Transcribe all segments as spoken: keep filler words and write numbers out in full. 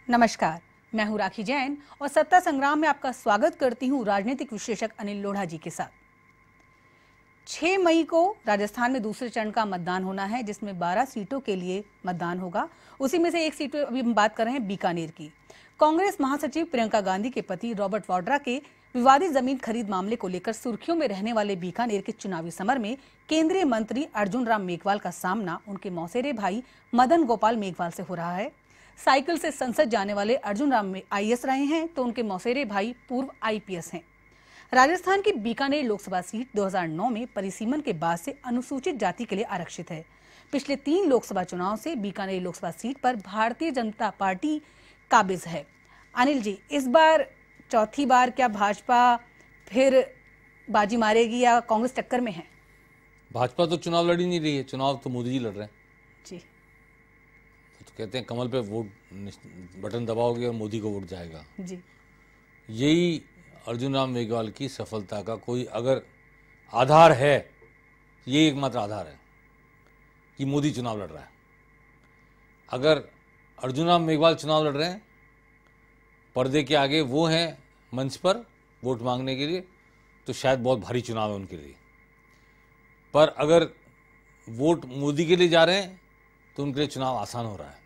नमस्कार, मैं हूं राखी जैन और सत्ता संग्राम में आपका स्वागत करती हूं राजनीतिक विश्लेषक अनिल लोढ़ा जी के साथ। छह मई को राजस्थान में दूसरे चरण का मतदान होना है, जिसमें बारह सीटों के लिए मतदान होगा। उसी में से एक सीट अभी हम बात कर रहे हैं बीकानेर की। कांग्रेस महासचिव प्रियंका गांधी के पति रॉबर्ट वाड्रा के विवादित जमीन खरीद मामले को लेकर सुर्खियों में रहने वाले बीकानेर के चुनावी समर में केंद्रीय मंत्री अर्जुन राम मेघवाल का सामना उनके मौसेरे भाई मदन गोपाल मेघवाल से हो रहा है। साइकिल से संसद जाने वाले Arjun Ram I A S रहे हैं, तो उनके मौसेरे भाई पूर्व आई पी एस हैं। राजस्थान की बीकानेर लोकसभा सीट दो हज़ार नौ में परिसीमन के बाद से अनुसूचित जाति के लिए आरक्षित है। पिछले तीन लोकसभा चुनाव से बीकानेर लोकसभा सीट पर भारतीय जनता पार्टी काबिज है। अनिल जी, इस बार चौथी बार क्या भाजपा फिर बाजी मारेगी या कांग्रेस टक्कर में है? भाजपा तो चुनाव लड़ ही नहीं रही है, चुनाव तो मोदी जी लड़ रहे हैं जी। तो कहते हैं कमल पे वोट बटन दबाओगे और मोदी को वोट जाएगा जी। यही अर्जुन राम मेघवाल की सफलता का कोई अगर आधार है, ये एकमात्र आधार है कि मोदी चुनाव लड़ रहा है। अगर अर्जुन राम मेघवाल चुनाव लड़ रहे हैं, पर्दे के आगे वो हैं मंच पर वोट मांगने के लिए, तो शायद बहुत भारी चुनाव है उनके लिए। पर अगर वोट मोदी के लिए जा रहे हैं तो उनके लिए चुनाव आसान हो रहा है।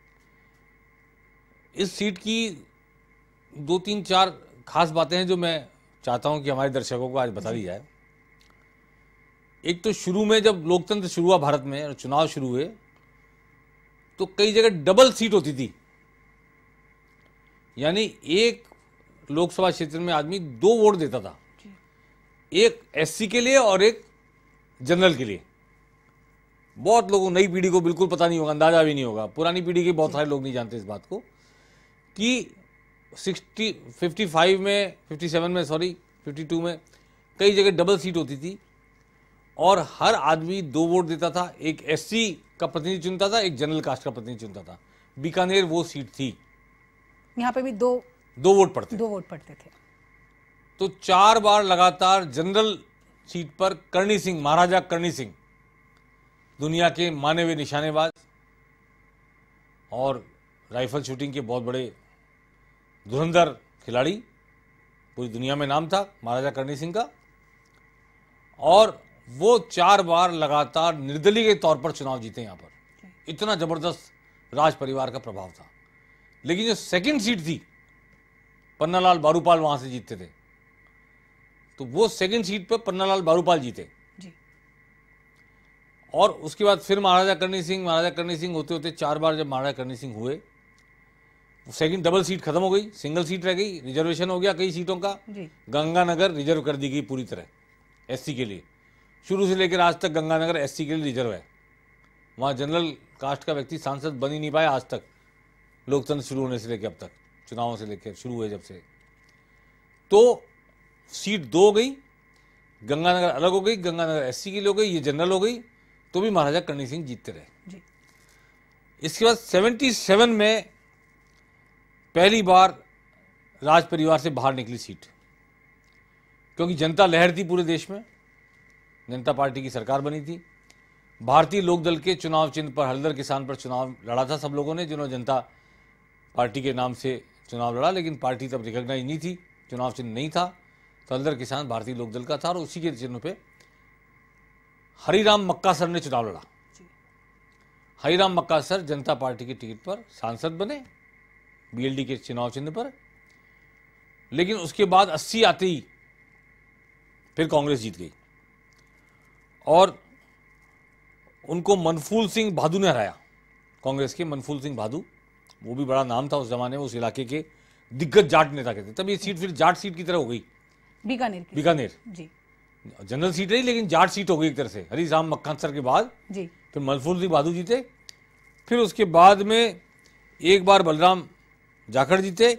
इस सीट की दो तीन चार खास बातें हैं जो मैं चाहता हूं कि हमारे दर्शकों को आज बता दी जाए। एक तो शुरू में जब लोकतंत्र शुरू हुआ भारत में और चुनाव शुरू हुए, तो कई जगह डबल सीट होती थी, यानी एक लोकसभा क्षेत्र में आदमी दो वोट देता था, एक एस सी के लिए और एक जनरल के लिए। बहुत लोगों, नई पीढ़ी को बिल्कुल पता नहीं होगा, अंदाजा भी नहीं होगा, पुरानी पीढ़ी के बहुत सारे लोग नहीं जानते इस बात को कि सिक्सटी फिफ्टी फाइव में फिफ्टी सेवन में सॉरी फिफ्टी टू में कई जगह डबल सीट होती थी और हर आदमी दो वोट देता था। एक एस सी का प्रतिनिधि चुनता था, एक जनरल कास्ट का प्रतिनिधि चुनता था। बीकानेर वो सीट थी, यहाँ पे भी दो दो वोट पड़ते दो वोट पड़ते थे। तो चार बार लगातार जनरल सीट पर करणी सिंह, महाराजा करणी सिंह, दुनिया के माने हुए निशानेबाज और राइफल शूटिंग के बहुत बड़े धुरंधर खिलाड़ी, पूरी दुनिया में नाम था महाराजा करणी सिंह का, और वो चार बार लगातार निर्दलीय के तौर पर चुनाव जीते। यहाँ पर इतना जबरदस्त राज परिवार का प्रभाव था। लेकिन जो सेकंड सीट थी, पन्नालाल बारूपाल वहां से जीतते थे, तो वो सेकंड सीट पर पन्नालाल बारूपाल जीते जी। और उसके बाद फिर महाराजा करणी सिंह महाराजा करणी सिंह होते होते चार बार जब महाराजा करणी सिंह हुए, सेकंड डबल सीट खत्म हो गई, सिंगल सीट रह गई, रिजर्वेशन हो गया कई सीटों का। गंगानगर रिजर्व कर दी गई पूरी तरह एससी के लिए। शुरू से लेकर आज तक गंगानगर एससी के लिए रिजर्व है। वहाँ जनरल कास्ट का व्यक्ति सांसद बन ही नहीं पाया आज तक, लोकतंत्र शुरू होने से लेकर अब तक, चुनावों से लेकर शुरू हुए जब से। तो सीट दो हो गई, गंगानगर अलग हो गई, गंगानगर एससी के लिए हो गई, ये जनरल हो गई, तो भी महाराजा करणी सिंह जीतते रहे जी। इसके बाद सतहत्तर में पहली बार राज परिवार से बाहर निकली सीट, क्योंकि जनता लहर थी पूरे देश में, जनता पार्टी की सरकार बनी थी। भारतीय लोकदल के चुनाव चिन्ह पर हलदर किसान पर चुनाव लड़ा था सब लोगों ने, जिन्होंने जनता पार्टी के नाम से चुनाव लड़ा, लेकिन पार्टी तब रिकॉग्नाइज नहीं थी, चुनाव चिन्ह नहीं था, तो हलदर किसान भारतीय लोकदल का था और उसी के चिन्ह पे हरिराम मक्कासर ने चुनाव लड़ा। हरिराम मक्कासर जनता पार्टी की टिकट पर सांसद बने, बी एल डी के चुनाव चिन्ह पर। लेकिन उसके बाद अस्सी आते ही फिर कांग्रेस जीत गई और उनको मनफूल सिंह भादू ने हराया। कांग्रेस के मनफूल सिंह भादू, वो भी बड़ा नाम था उस जमाने में, उस इलाके के दिग्गज जाट नेता के थे। तब ये सीट फिर जाट सीट की तरह हो गई, बीकानेर की बीकानेर जी। जनरल सीट रही लेकिन जाट सीट हो गई एक तरह से। हरिराम मक्कासर के बाद जी फिर मनफूल सिंह भादू जीते, फिर उसके बाद में एक बार बलराम जाखड़ जीते,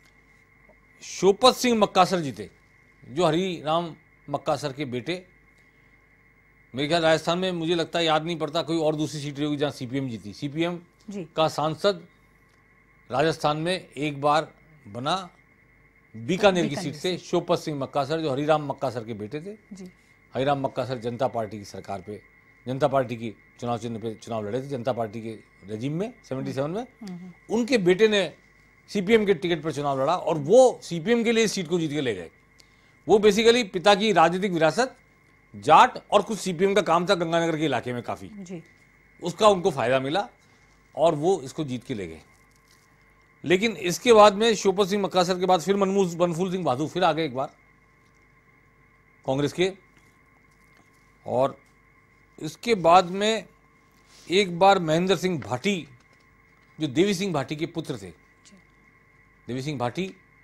शोपत सिंह मक्कासर जीते, जो हरिराम मक्कासर के बेटे। मेरे ख्याल राजस्थान में मुझे लगता है, याद नहीं पड़ता, कोई और दूसरी सीट रही होगी जहाँ सीपीएम जीती। सीपीएम जी। का सांसद राजस्थान में एक बार बना बीकानेर की सीट से, शोपत सिंह मक्कासर, जो हरिराम मक्कासर के बेटे थे जी। हरिराम मक्कासर जनता पार्टी की सरकार पे, जनता पार्टी की चुनाव चिन्ह पे चुनाव लड़े थे, जनता पार्टी के रेजिम में सतहत्तर में। उनके बेटे ने सीपीएम के टिकट पर चुनाव लड़ा और वो सीपीएम के लिए इस सीट को जीत के ले गए। वो बेसिकली पिता की राजनीतिक विरासत, जाट और कुछ सीपीएम का काम था गंगानगर के इलाके में काफी जी। उसका उनको फायदा मिला और वो इसको जीत के ले गए। लेकिन इसके बाद में शिवपाल सिंह मक्कासर के बाद फिर मनमूल बनफूल सिंह बादू फिर आ गए एक बार कांग्रेस के, और इसके बाद में एक बार महेंद्र सिंह भाटी जो देवी सिंह भाटी के पुत्र थे, देवी सिंह भाटी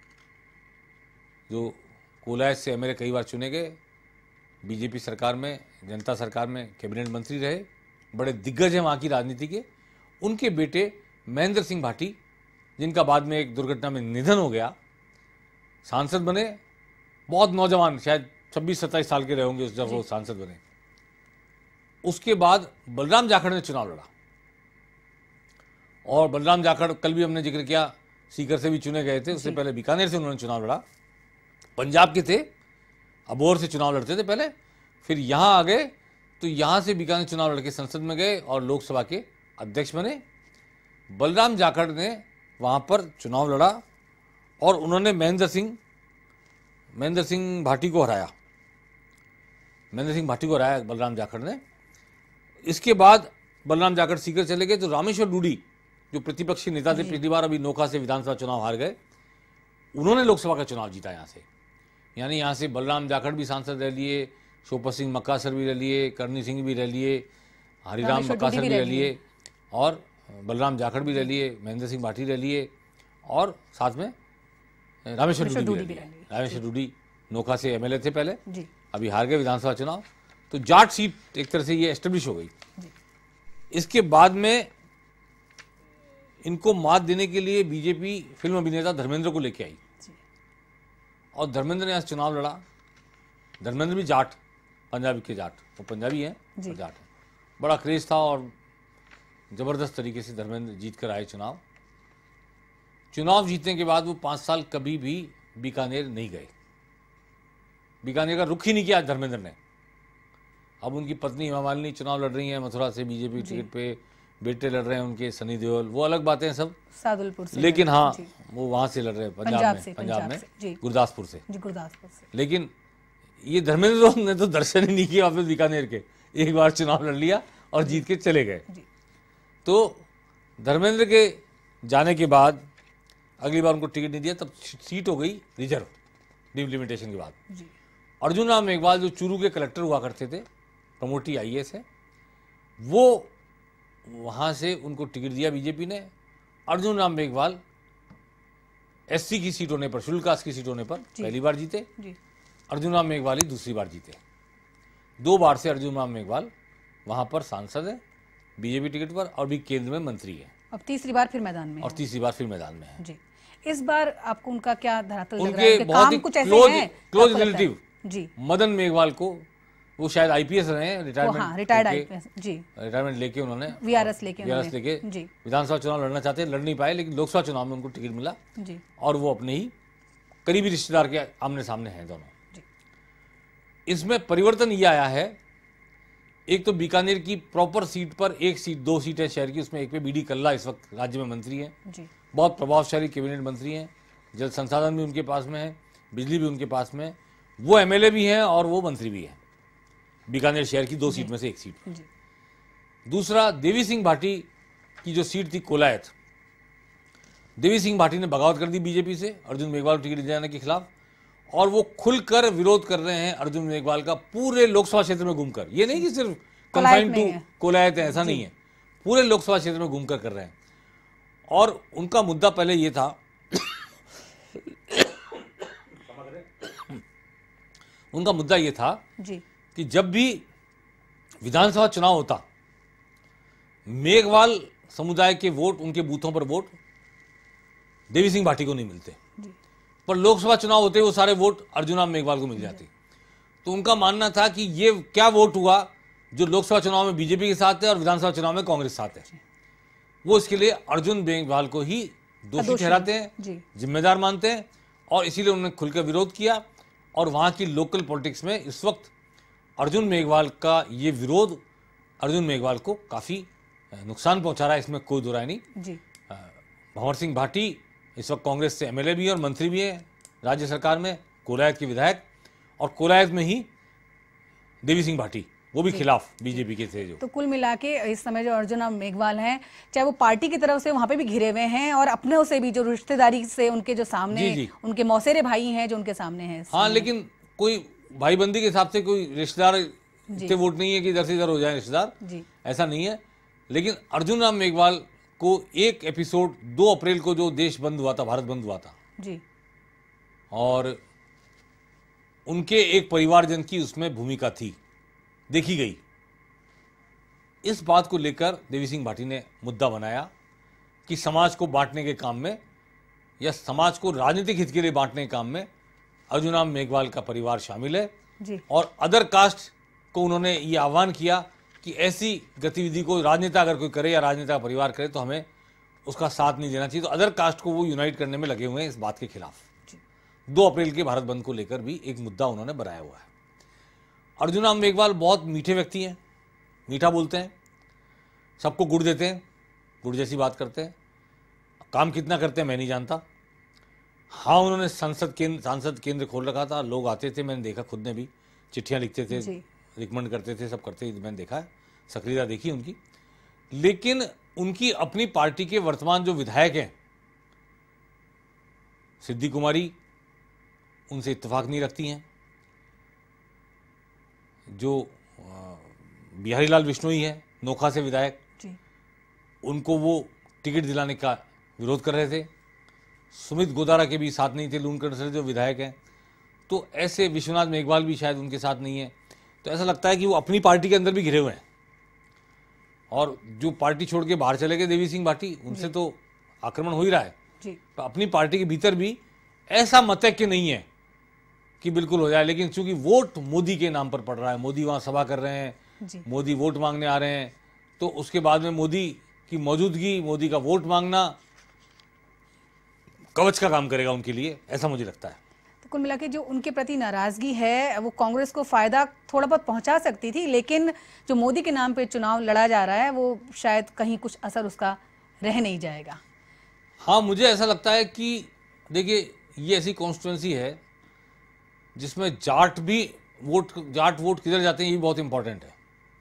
जो कोलायत से एमएलए कई बार चुने गए, बीजेपी सरकार में, जनता सरकार में कैबिनेट मंत्री रहे, बड़े दिग्गज हैं वहाँ की राजनीति के। उनके बेटे महेंद्र सिंह भाटी, जिनका बाद में एक दुर्घटना में निधन हो गया, सांसद बने। बहुत नौजवान, शायद छब्बीस सत्ताईस साल के रहे होंगे जब वो सांसद बने। उसके बाद बलराम जाखड़ ने चुनाव लड़ा और बलराम जाखड़ कल भी हमने जिक्र किया सीकर से भी चुने गए थे। उससे पहले बीकानेर से उन्होंने चुनाव लड़ा। पंजाब के थे, अबोहर से चुनाव लड़ते थे पहले, फिर यहाँ आ गए तो यहाँ से बीकानेर चुनाव लड़के संसद में गए और लोकसभा के अध्यक्ष बने। बलराम जाखड़ ने वहाँ पर चुनाव लड़ा और उन्होंने महेंद्र सिंह महेंद्र सिंह भाटी को हराया महेंद्र सिंह भाटी को हराया बलराम जाखड़ ने। इसके बाद बलराम जाखड़ सीकर चले गए तो रामेश्वर डूडी जो प्रतिपक्षी नेता थे, पिछली बार अभी नोखा से विधानसभा चुनाव हार गए, उन्होंने लोकसभा का चुनाव जीता यहाँ से। यानी यहाँ से बलराम जाखड़ भी सांसद रह लिए, शिवपाल सिंह मक्कासर भी रह लिए, करनी सिंह भी रह लिए, हरिराम मक्कासर भी रह लिए और बलराम जाखड़ भी रह लिए, महेंद्र सिंह भाटी रह लिए और साथ में रामेश्वर डूडी भी रह लिए। रामेश्वर डूडी नोखा से एमएलए थे पहले, अभी हार गए विधानसभा चुनाव, तो जाट सीट एक तरह से ये एस्टेब्लिश हो गई। इसके बाद में इनको मात देने के लिए बीजेपी फिल्म अभिनेता धर्मेंद्र को लेके आई और धर्मेंद्र ने यहाँ चुनाव लड़ा। धर्मेंद्र भी जाट, पंजाबी के जाट, वो पंजाबी हैं और जाट हैं। बड़ा क्रेज था और जबरदस्त तरीके से धर्मेंद्र जीत कर आए चुनाव। चुनाव जीतने के बाद वो पाँच साल कभी भी बीकानेर नहीं गए, बीकानेर का रुख ही नहीं किया धर्मेंद्र ने। अब उनकी पत्नी हेमा मालिनी चुनाव लड़ रही हैं मथुरा से बीजेपी टिकट पे, बेटे लड़ रहे हैं उनके सनी देओल, वो अलग बातें हैं सब सादुलपुर से, लेकिन हाँ वो वहां से लड़ रहे हैं पंजाब, पंजाब में से, पंजाब, पंजाब में गुरदासपुर से जी गुरदासपुर से। लेकिन ये धर्मेंद्र ने तो दर्शन ही नहीं किया वापस बीकानेर के, एक बार चुनाव लड़ लिया और जीत के चले गए। तो धर्मेंद्र के जाने के बाद अगली बार उनको टिकट नहीं दिया, तब सीट हो गई रिजर्व डिलिमिटेशन के बाद। अर्जुन राम मेघवाल जो चूरू के कलेक्टर हुआ करते थे, प्रमोटी आईएएस है, वो वहां से उनको टिकट दिया बीजेपी ने। अर्जुन राम मेघवाल एससी की सीट होने पर, शेड्यूल कास्ट की सीट होने पर पहली बार जीते। अर्जुन राम मेघवाल ही दूसरी बार जीते। दो बार से अर्जुन राम मेघवाल वहां पर सांसद है बीजेपी टिकट पर और भी केंद्र में मंत्री है। अब तीसरी बार फिर मैदान में और तीसरी बार फिर मैदान में है जी। इस बार आपको उनका क्या धरातल लग उनके रहा है? बहुत ही कुछ ऐसे क्लोज हैं क्लोज रिलेटिव जी मदन मेघवाल को, वो शायद आईपीएस रहे हैं, रिटायरमेंट हाँ, रिटायर्ड आईपीएस जी, रिटायरमेंट लेके उन्होंने वीआरएस लेके वीआरएस लेके विधानसभा चुनाव लड़ना चाहते, लड़ नहीं पाए, लेकिन लोकसभा चुनाव में उनको टिकट मिला जी। और वो अपने ही करीबी रिश्तेदार के आमने सामने हैं दोनों। इसमें परिवर्तन ये आया है, एक तो बीकानेर की प्रॉपर सीट पर एक सीट, दो सीटें शहर की, उसमें एक पे बीडी कल्ला इस वक्त राज्य में मंत्री हैं, बहुत प्रभावशाली कैबिनेट मंत्री हैं, जल संसाधन भी उनके पास में है, बिजली भी उनके पास में, वो एमएलए भी हैं और वो मंत्री भी हैं बीकानेर शहर की दो सीट में से एक सीट। दूसरा, देवी सिंह भाटी की जो सीट थी कोलायत, देवी सिंह भाटी ने बगावत कर दी बीजेपी से अर्जुन मेघवाल टिकट दिए जाने के खिलाफ, और वो खुलकर विरोध कर रहे हैं अर्जुन मेघवाल का पूरे लोकसभा क्षेत्र में घूमकर। ये नहीं कि सिर्फ कंफाइंड टू कोलायत है, ऐसा नहीं है, पूरे लोकसभा क्षेत्र में घूमकर कर रहे हैं। और उनका मुद्दा पहले ये था उनका मुद्दा ये था जी कि जब भी विधानसभा चुनाव होता, मेघवाल समुदाय के वोट, उनके बूथों पर वोट देवी सिंह भाटी को नहीं मिलते, पर लोकसभा चुनाव होते वो सारे वोट अर्जुन राम मेघवाल को मिल जाते। तो उनका मानना था कि ये क्या वोट हुआ जो लोकसभा चुनाव में बीजेपी के साथ है और विधानसभा चुनाव में कांग्रेस साथ है। वो इसके लिए अर्जुन मेघवाल को ही दोषी ठहराते हैं, जिम्मेदार मानते हैं, और इसीलिए उन्होंने खुलकर विरोध किया। और वहां की लोकल पॉलिटिक्स में इस वक्त अर्जुन मेघवाल का ये विरोध अर्जुन मेघवाल को काफी नुकसान पहुंचा रहा है, इसमें कोई दो राय नहीं। भंवर सिंह भाटी इस वक्त कांग्रेस से एमएलए भी हैं और मंत्री भी हैं राज्य सरकार में, कोलायत के विधायक, और कोलायत में ही देवी सिंह भाटी, वो भी खिलाफ बीजेपी के थे। जो तो कुल मिला के इस समय जो अर्जुन राम मेघवाल हैं, चाहे वो पार्टी की तरफ से वहां पे भी घिरे हुए हैं और अपने से भी जो रिश्तेदारी से उनके जो सामने जी जी। उनके मौसेरे भाई हैं जो उनके सामने हैं। हाँ, लेकिन कोई भाईबंदी के हिसाब से कोई रिश्तेदार इतने वोट नहीं है कि इधर से इधर हो जाए रिश्तेदार, ऐसा नहीं है। लेकिन अर्जुन राम मेघवाल को एक एपिसोड दो अप्रैल को जो देश बंद हुआ था, भारत बंद हुआ था जी, और उनके एक परिवारजन की उसमें भूमिका थी, देखी गई। इस बात को लेकर देवी सिंह भाटी ने मुद्दा बनाया कि समाज को बांटने के काम में या समाज को राजनीतिक हित के लिए बांटने के काम में अर्जुन राम मेघवाल का परिवार शामिल है जी। और अदर कास्ट को उन्होंने ये आह्वान किया कि ऐसी गतिविधि को राजनेता अगर कोई करे या राजनेता का परिवार करे तो हमें उसका साथ नहीं देना चाहिए। तो अदर कास्ट को वो यूनाइट करने में लगे हुए हैं इस बात के खिलाफ। दो अप्रैल के भारत बंद को लेकर भी एक मुद्दा उन्होंने बनाया हुआ है। अर्जुन राम मेघवाल बहुत मीठे व्यक्ति हैं, मीठा बोलते हैं, सबको गुड़ देते हैं, गुड़ जैसी बात करते हैं। काम कितना करते हैं मैं नहीं जानता। हाँ, उन्होंने संसद केंद्र सांसद केंद्र खोल रखा था, लोग आते थे, मैंने देखा, खुद ने भी चिट्ठियाँ लिखते थे, रिकमेंड करते थे, सब करते थे, मैंने देखा है, सक्रियता देखी उनकी। लेकिन उनकी अपनी पार्टी के वर्तमान जो विधायक हैं, सिद्धि कुमारी उनसे इत्तेफाक नहीं रखती हैं, जो बिहारी लाल विश्नोई है नोखा से विधायक जी, उनको वो टिकट दिलाने का विरोध कर रहे थे। सुमित गोदारा के भी साथ नहीं थे, लूनकरण से जो विधायक हैं। तो ऐसे विश्वनाथ मेघवाल भी शायद उनके साथ नहीं है। तो ऐसा लगता है कि वो अपनी पार्टी के अंदर भी घिरे हुए हैं, और जो पार्टी छोड़ के बाहर चले गए देवी सिंह भाटी, उनसे तो आक्रमण हो ही रहा है जी। तो अपनी पार्टी के भीतर भी ऐसा मतैक्य नहीं है कि बिल्कुल हो जाए। लेकिन चूंकि वोट मोदी के नाम पर पड़ रहा है, मोदी वहां सभा कर रहे हैं, मोदी वोट मांगने आ रहे हैं, तो उसके बाद में मोदी की मौजूदगी, मोदी का वोट मांगना कवच का काम करेगा उनके लिए, ऐसा मुझे लगता है। तो कुल मिला के जो उनके प्रति नाराजगी है वो कांग्रेस को फायदा थोड़ा बहुत पहुंचा सकती थी, लेकिन जो मोदी के नाम पे चुनाव लड़ा जा रहा है वो शायद कहीं कुछ असर उसका रह नहीं जाएगा। हाँ, मुझे ऐसा लगता है कि देखिए, ये ऐसी कॉन्स्टिट्यूंसी है जिसमें जाट भी वोट जाट वोट किधर जाते हैं ये भी बहुत इंपॉर्टेंट है।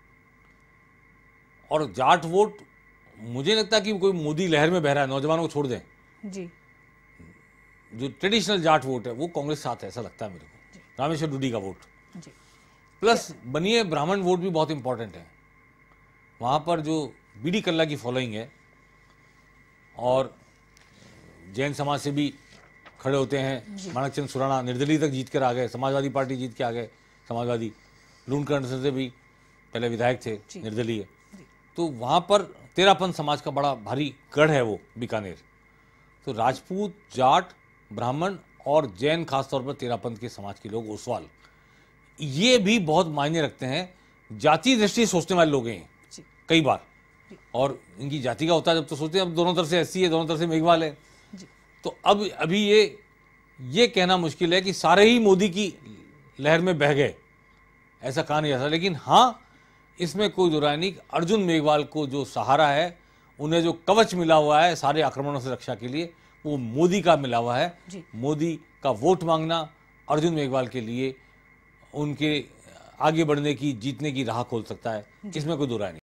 और जाट वोट मुझे लगता है कि कोई मोदी लहर में बह रहा है, नौजवानों को छोड़ दें जी। जो ट्रेडिशनल जाट वोट है वो कांग्रेस साथ है, ऐसा लगता है मेरे को। रामेश्वर डूडी का वोट जी। प्लस बनिए ब्राह्मण वोट भी बहुत इंपॉर्टेंट है। वहाँ पर जो बीडी कल्ला की फॉलोइंग है और जैन समाज से भी खड़े होते हैं, माणकचंद सुराणा निर्दलीय तक जीत कर आ गए, समाजवादी पार्टी जीत के आ गए, समाजवादी लूनकरण से भी पहले विधायक थे निर्दलीय। तो वहाँ पर तेरापन समाज का बड़ा भारी गढ़ है वो बीकानेर। तो राजपूत, जाट, ब्राह्मण और जैन खासतौर पर तेरापंथ के समाज के लोग, ओसवाल, ये भी बहुत मायने रखते हैं। जाति दृष्टि सोचने वाले लोग हैं कई बार, और इनकी जाति का होता है जब तो सोचते हैं अब दोनों तरफ से एससी है, दोनों तरफ से मेघवाल है। तो अब अभी ये ये कहना मुश्किल है कि सारे ही मोदी की लहर में बह गए, ऐसा कहा नहीं जा सकता। लेकिन हाँ, इसमें कोई दो राय नहीं, अर्जुन मेघवाल को जो सहारा है, उन्हें जो कवच मिला हुआ है सारे आक्रमणों से रक्षा के लिए, वो मोदी का मिला हुआ है। मोदी का वोट मांगना अर्जुन मेघवाल के लिए उनके आगे बढ़ने की, जीतने की राह खोल सकता है, इसमें कोई दो राय नहीं।